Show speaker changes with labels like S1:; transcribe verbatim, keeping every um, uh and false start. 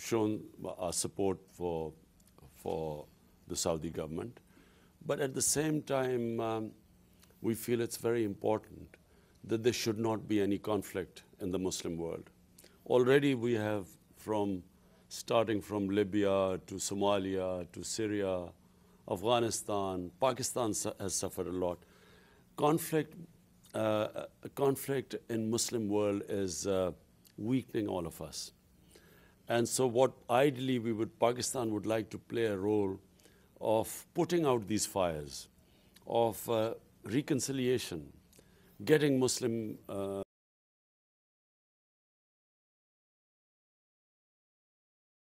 S1: shown our support for, for the Saudi government. But at the same time, um, we feel it's very important that there should not be any conflict in the Muslim world. Already we have, from starting from Libya to Somalia to Syria, Afghanistan, Pakistan su has suffered a lot. Conflict, uh, conflict in Muslim world is uh, weakening all of us. And so what ideally we would, Pakistan would like to play a role of putting out these fires, of uh, reconciliation, getting Muslim uh,